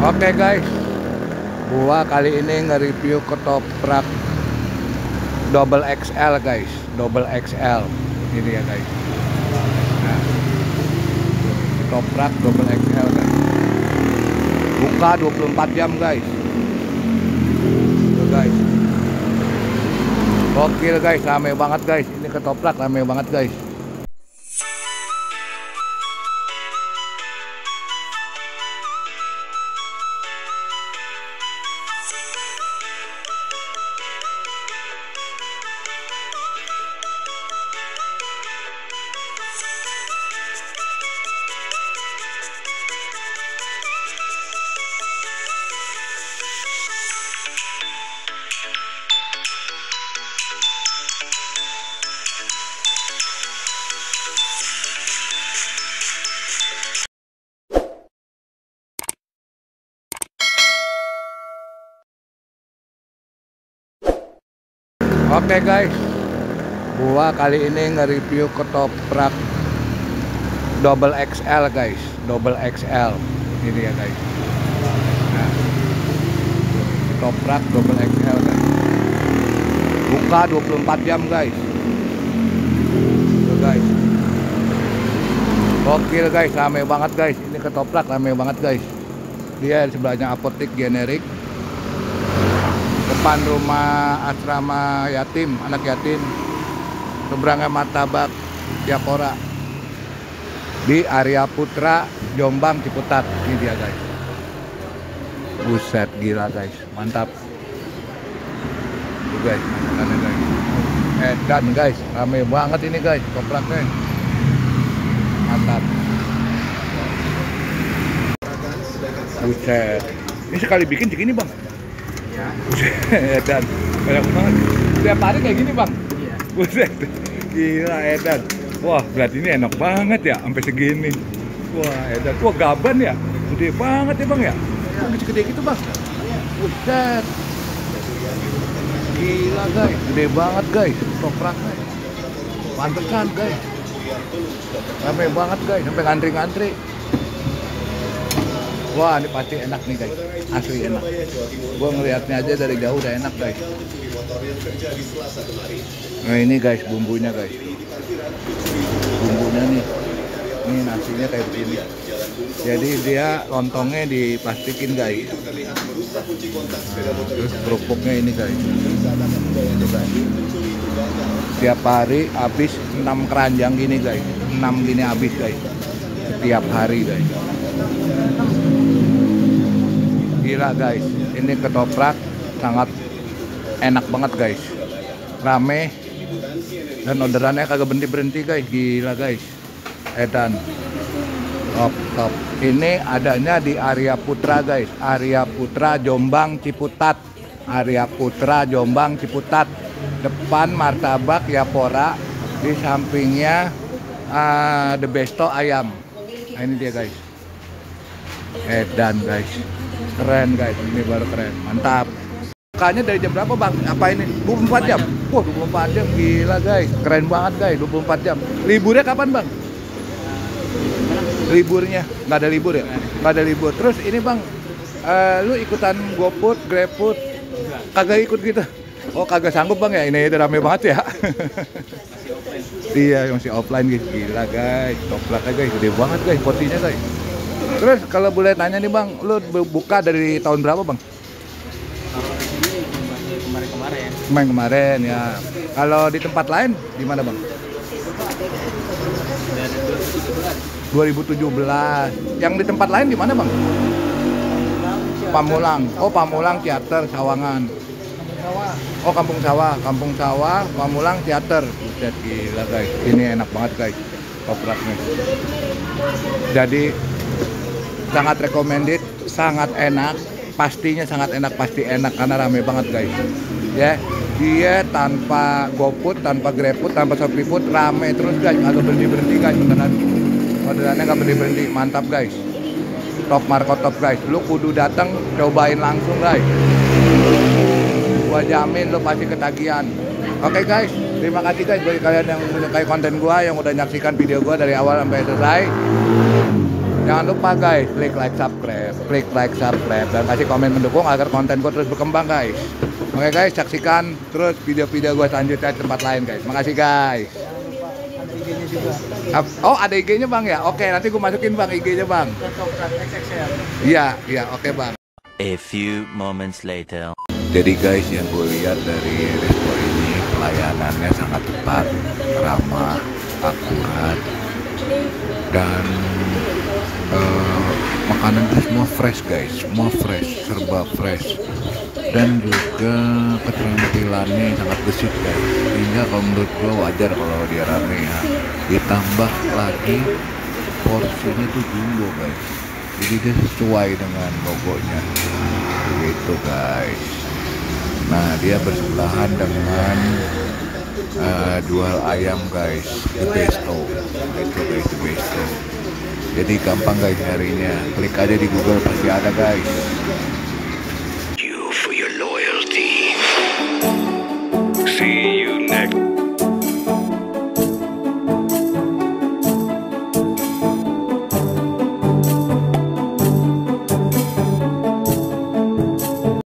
Oke guys, gua kali ini nge-review ketoprak double XL guys, double XL ini ya guys. Nah, ketoprak double XL guys, buka 24 jam guys. Tuh guys, gokil guys, rame banget guys, ini ketoprak rame banget guys. Oke guys, gua kali ini nge-review ketoprak double XL guys, double XL ini ya guys. Nah, ketoprak double XL guys, buka 24 jam guys. Tuh guys, gokil guys, rame banget guys, ini ketoprak rame banget guys. Dia sebelahnya apotek generik, depan rumah asrama yatim, anak yatim, seberangnya martabak Yapora di Arya Putra, Jombang, Ciputat. Ini dia guys. Buset, gila guys, mantap. Tuh guys, makanannya guys. Dan guys, rame banget ini guys, ketopraknya. Mantap. Buset. Ini sekali bikin segini bang. Ya. Edan, banyak banget. Tiap hari kayak gini bang. Iya. Buset, gila Edan. Wah, berarti ini enak banget ya, sampai segini. Wah Edan, wah gaban ya, gede banget ya bang ya. Kok gede gitu bang? Buset, gila guys, gede banget guys, ketopraknya. Pantesan guys, ramai banget guys, sampai ngantri-ngantri. Wah, ini pasti enak nih guys, asli enak. Gua ngelihatnya aja dari jauh udah enak guys. Nah ini guys bumbunya guys, bumbunya nih, ini nasinya kayak begini. Jadi dia lontongnya diplastikin guys. Nah, terus kerupuknya ini guys. Tiap hari habis 6 keranjang gini guys, 6 gini habis guys, setiap hari guys. Gila guys, ini ketoprak sangat enak banget guys, rame dan orderannya kagak berhenti guys. Gila guys, edan, top. Ini adanya di Arya Putra guys, Arya Putra Jombang Ciputat, Arya Putra Jombang Ciputat, depan martabak Yapora, di sampingnya The Besto ayam. Nah ini dia guys, edan guys, keren guys, ini baru keren, mantap. Bukanya dari jam berapa bang? Apa ini? 24 jam? Wah 24 jam, gila guys, keren banget guys, 24 jam. Liburnya kapan bang? Liburnya? Nggak ada libur ya? Nggak ada libur. Terus ini bang, lu ikutan GoFood, GrabFood? Kagak ikut gitu? Oh kagak sanggup bang ya? Ini udah rame banget ya? Iya masih offline guys, gila guys, ketopraknya guys, gede banget guys, porsinya guys. Terus kalau boleh tanya nih bang, lu buka dari tahun berapa bang? Kemarin ya. Kalau di tempat lain gimana bang? 2017. Yang di tempat lain gimana bang? Pamulang. Oh Pamulang Teater Sawangan. Oh Kampung Sawah, Pamulang Teater. Buset, gila guys, ini enak banget guys, ketopraknya. Jadi sangat recommended, sangat enak, pastinya sangat enak, pasti enak karena rame banget guys. Ya, dia tanpa GoFood, tanpa GrabFood, tanpa ShopeeFood, rame terus guys, nggak berhenti guys, beneran. Orderannya nggak berhenti, mantap guys. Top Marco top guys, lu kudu datang cobain langsung guys. Gua jamin lu pasti ketagihan. Oke guys, terima kasih guys bagi kalian yang menyukai konten gua, yang udah nyaksikan video gua dari awal sampai selesai. Jangan lupa guys, klik like, subscribe, dan kasih komen mendukung agar konten gue terus berkembang guys. Oke guys, saksikan terus video-video gue selanjutnya di tempat lain guys. Makasih guys. Ada IG-nya juga. Oh, ada IG-nya bang ya? Oke, nanti gue masukin bang IG-nya bang. Ketoprak XXL. Iya, oke bang. A few moments later. Jadi guys, yang gue lihat dari resto ini pelayanannya sangat cepat, ramah, akurat, dan makanan itu semua fresh guys, semua fresh, serba fresh, dan juga keterampilannya sangat gesit guys. Sehingga kalau menurut gue wajar kalau dia rame ya. Ditambah lagi porsinya tuh jumbo guys, jadi dia sesuai dengan logonya gitu guys. Nah, dia bersebelahan dengan jual ayam guys, The Besto. Itu guys, The Besto. Jadi gampang guys nyarinya, klik aja di Google pasti ada guys.